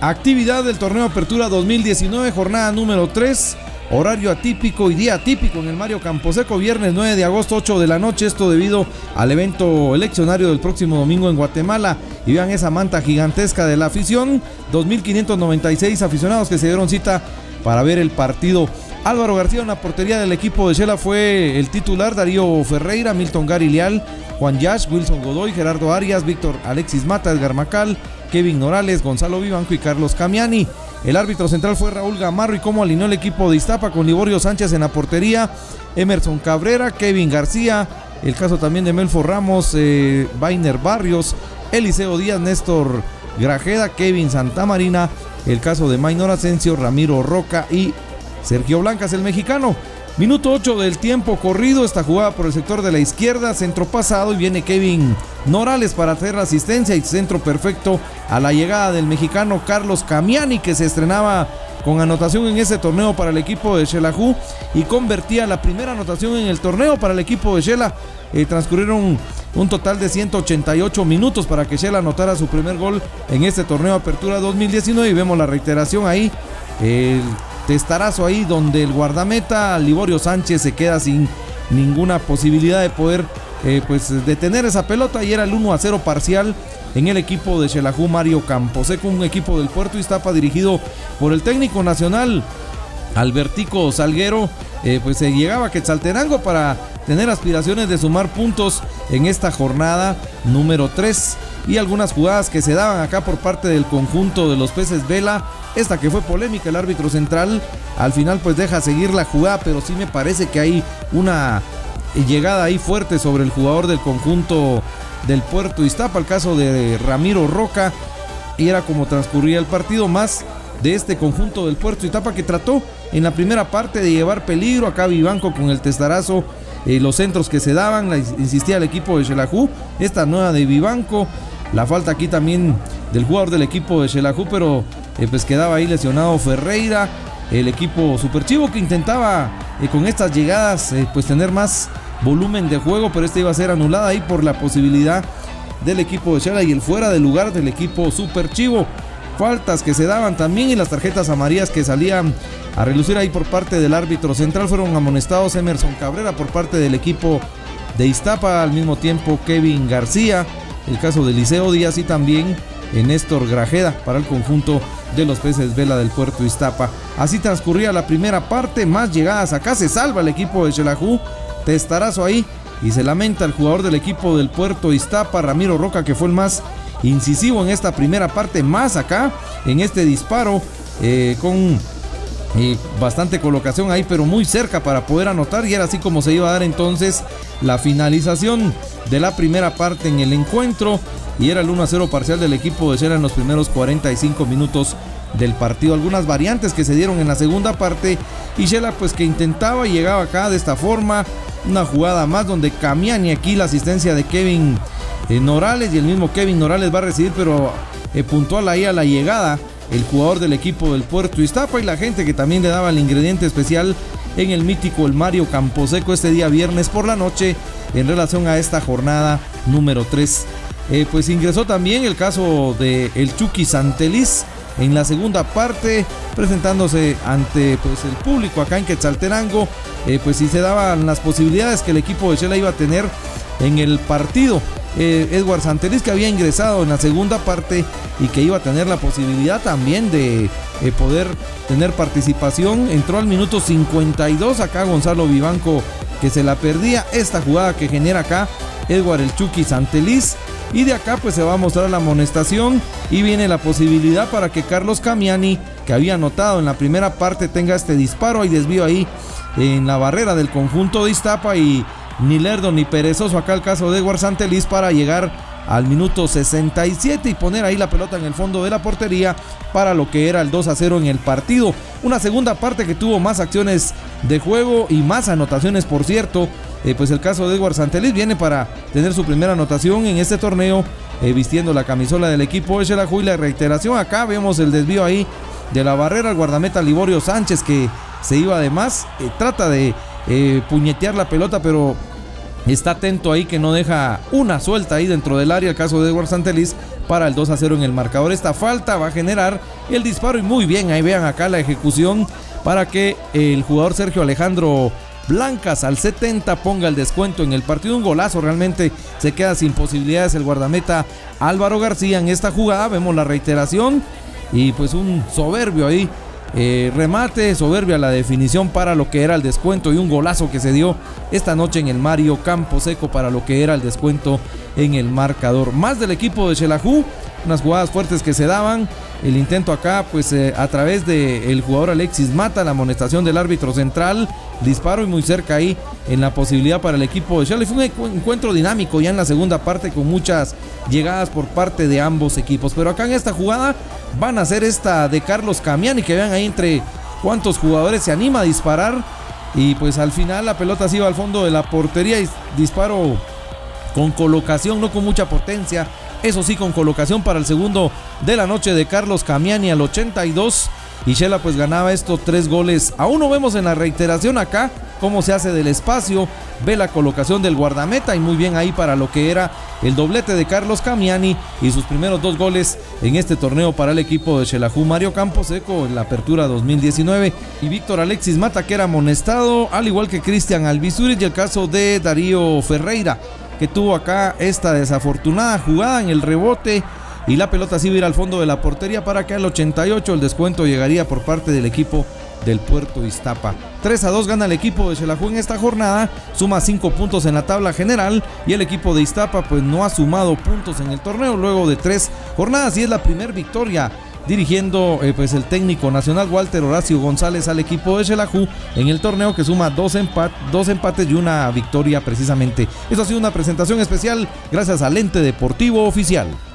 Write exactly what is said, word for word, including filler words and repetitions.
Actividad del torneo Apertura dos mil diecinueve, jornada número tres, horario atípico y día atípico en el Mario Camposeco, viernes nueve de agosto, ocho de la noche, esto debido al evento eleccionario del próximo domingo en Guatemala. Y vean esa manta gigantesca de la afición, dos mil quinientos noventa y seis aficionados que se dieron cita para ver el partido. Álvaro García en la portería del equipo de Shela fue el titular, Darío Ferreira, Milton Gary Leal, Juan Yash, Wilson Godoy, Gerardo Arias, Víctor Alexis Mata, Edgar Macal, Kevin Norales, Gonzalo Vivanco y Carlos Camiani. El árbitro central fue Raúl Gamarro. Y cómo alineó el equipo de Iztapa con Liborio Sánchez en la portería, Emerson Cabrera, Kevin García, el caso también de Melfo Ramos, eh, Vainer Barrios, Eliseo Díaz, Néstor Grajeda, Kevin Santamarina, el caso de Maynor Asensio, Ramiro Roca y Sergio Blancas, el mexicano. Minuto ocho del tiempo corrido, esta jugada por el sector de la izquierda, centro pasado y viene Kevin Norales para hacer la asistencia y centro perfecto a la llegada del mexicano Carlos Camiani, que se estrenaba con anotación en ese torneo para el equipo de Xelajú y convertía la primera anotación en el torneo para el equipo de Xela. Eh, transcurrieron un total de ciento ochenta y ocho minutos para que Xela anotara su primer gol en este torneo Apertura dos mil diecinueve y vemos la reiteración ahí, el testarazo ahí donde el guardameta Liborio Sánchez se queda sin ninguna posibilidad de poder eh, pues detener esa pelota y era el uno a cero parcial en el equipo de Xelajú Mario Camposeco, un equipo del Puerto Iztapa dirigido por el técnico nacional Albertico Salguero. Eh, pues se llegaba a Quetzaltenango para tener aspiraciones de sumar puntos en esta jornada número tres y algunas jugadas que se daban acá por parte del conjunto de los Peces Vela. Esta que fue polémica, el árbitro central al final pues deja seguir la jugada, pero sí me parece que hay una llegada ahí fuerte sobre el jugador del conjunto del Puerto Iztapa, el caso de Ramiro Roca, y era como transcurría el partido, más de este conjunto del Puerto Iztapa que trató en la primera parte de llevar peligro. Acá Vivanco con el testarazo, eh, los centros que se daban, la, insistía el equipo de Xelajú, esta nueva de Vivanco, la falta aquí también del jugador del equipo de Xelajú, pero eh, pues quedaba ahí lesionado Ferreira, el equipo Superchivo que intentaba eh, con estas llegadas eh, pues tener más volumen de juego, pero esta iba a ser anulada ahí por la posibilidad del equipo de Xela y el fuera de lugar del equipo Superchivo. Faltas que se daban también y las tarjetas amarillas que salían a relucir ahí por parte del árbitro central. Fueron amonestados Emerson Cabrera por parte del equipo de Iztapa, al mismo tiempo Kevin García, el caso de Eliseo Díaz y también Néstor Grajeda para el conjunto de los Peces Vela del Puerto Iztapa. Así transcurría la primera parte, más llegadas acá, se salva el equipo de Xelajú, testarazo ahí y se lamenta el jugador del equipo del Puerto Iztapa, Ramiro Roca, que fue el más incisivo en esta primera parte, más acá en este disparo eh, con eh, bastante colocación ahí, pero muy cerca para poder anotar, y era así como se iba a dar entonces la finalización de la primera parte en el encuentro, y era el uno a cero parcial del equipo de Xela en los primeros cuarenta y cinco minutos del partido. Algunas variantes que se dieron en la segunda parte y Xela pues que intentaba y llegaba acá de esta forma, una jugada más donde Camiani, aquí la asistencia de Kevin eh, Norales, y el mismo Kevin Norales va a recibir, pero eh, puntual ahí a la llegada el jugador del equipo del Puerto Iztapa y la gente que también le daba el ingrediente especial en el mítico el Mario Camposeco este día viernes por la noche en relación a esta jornada número tres. Eh, pues ingresó también el caso de el Chucky Santeliz en la segunda parte, presentándose ante pues el público acá en Quetzaltenango, eh, pues si se daban las posibilidades que el equipo de Xela iba a tener en el partido. eh, Edward Santeliz, que había ingresado en la segunda parte y que iba a tener la posibilidad también de eh, poder tener participación, entró al minuto cincuenta y dos, acá Gonzalo Vivanco que se la perdía, esta jugada que genera acá Edward el Chucky Santeliz. Y de acá pues se va a mostrar la amonestación y viene la posibilidad para que Carlos Camiani, que había anotado en la primera parte, tenga este disparo. Hay desvío ahí en la barrera del conjunto de Iztapa y ni lerdo ni perezoso acá el caso de Edward Santeliz para llegar al minuto sesenta y siete y poner ahí la pelota en el fondo de la portería para lo que era el dos a cero en el partido. Una segunda parte que tuvo más acciones de juego y más anotaciones, por cierto. Eh, pues el caso de Edward Santeliz viene para tener su primera anotación en este torneo, eh, vistiendo la camisola del equipo de Xelajú. Y la reiteración acá, vemos el desvío ahí de la barrera, el guardameta Liborio Sánchez que se iba de más, eh, trata de eh, puñetear la pelota, pero está atento ahí que no deja una suelta ahí dentro del área, el caso de Edward Santeliz, para el dos a cero en el marcador. Esta falta va a generar el disparo y muy bien, ahí vean acá la ejecución para que el jugador Sergio Alejandro Blancas al setenta ponga el descuento en el partido. Un golazo, realmente se queda sin posibilidades el guardameta Álvaro García en esta jugada. Vemos la reiteración y pues un soberbio ahí Eh, remate, soberbia la definición para lo que era el descuento y un golazo que se dio esta noche en el Mario Camposeco para lo que era el descuento en el marcador. Más del equipo de Xelajú, unas jugadas fuertes que se daban, el intento acá pues eh, a través del jugador Alexis Mata, la amonestación del árbitro central, disparo y muy cerca ahí en la posibilidad para el equipo de Xelajú. Fue un encuentro dinámico ya en la segunda parte con muchas llegadas por parte de ambos equipos, pero acá en esta jugada van a hacer esta de Carlos Camiani, que vean ahí entre cuántos jugadores se anima a disparar y pues al final la pelota se iba al fondo de la portería y disparo con colocación, no con mucha potencia, eso sí con colocación para el segundo de la noche de Carlos Camiani al ochenta y dos y Xela pues ganaba estos tres goles a uno. Vemos en la reiteración acá cómo se hace del espacio, ve la colocación del guardameta y muy bien ahí para lo que era el doblete de Carlos Camiani y sus primeros dos goles en este torneo para el equipo de Xelajú. Mario Camposeco en la apertura dos mil diecinueve y Víctor Alexis Mata, que era amonestado, al igual que Cristian Alvisuriz, y el caso de Darío Ferreira, que tuvo acá esta desafortunada jugada en el rebote y la pelota sí iba a ir al fondo de la portería para que al ochenta y ocho el descuento llegaría por parte del equipo del Puerto Iztapa. tres a dos gana el equipo de Xelajú en esta jornada, suma cinco puntos en la tabla general y el equipo de Iztapa pues no ha sumado puntos en el torneo luego de tres jornadas y es la primera victoria dirigiendo eh, pues el técnico nacional Walter Horacio González al equipo de Xelajú en el torneo, que suma dos, empat dos empates y una victoria precisamente. Eso ha sido una presentación especial gracias al Ente Deportivo Oficial.